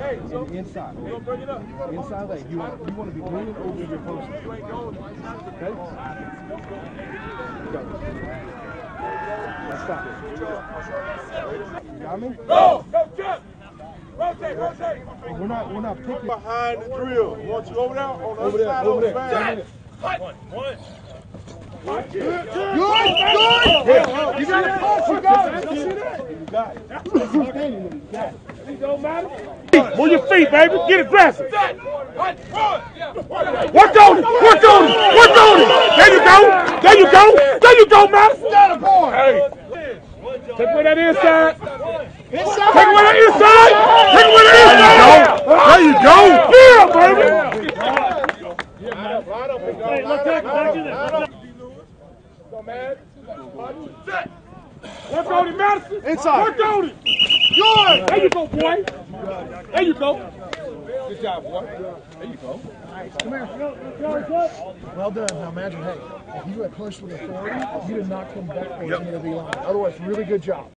And inside. Inside leg. You want to be leaning over your person. Okay? Go. Let's stop. You got me? Go! Go, jump! Rotate, rotate! We're not picking. Behind the drill. Want you over there? On the other side of the bag. One. Good! You got it! You got it! You got it. It don't matter. Move your feet, baby. Get aggressive. Work on it. Work on it. Work on it. There you go. There you go. There you go, Madison. Hey. Take away that inside. Take away that inside. Take away that inside. There you go. Yeah, baby. Let's go, man. Work on it, Madison. Inside. Work on it. Good. There you go, boy. There you go. Good job, boy. There you go. Nice. Come here. Well done. Now imagine, hey, if you had punched with authority, you did not come back into the V line. Otherwise, really good job.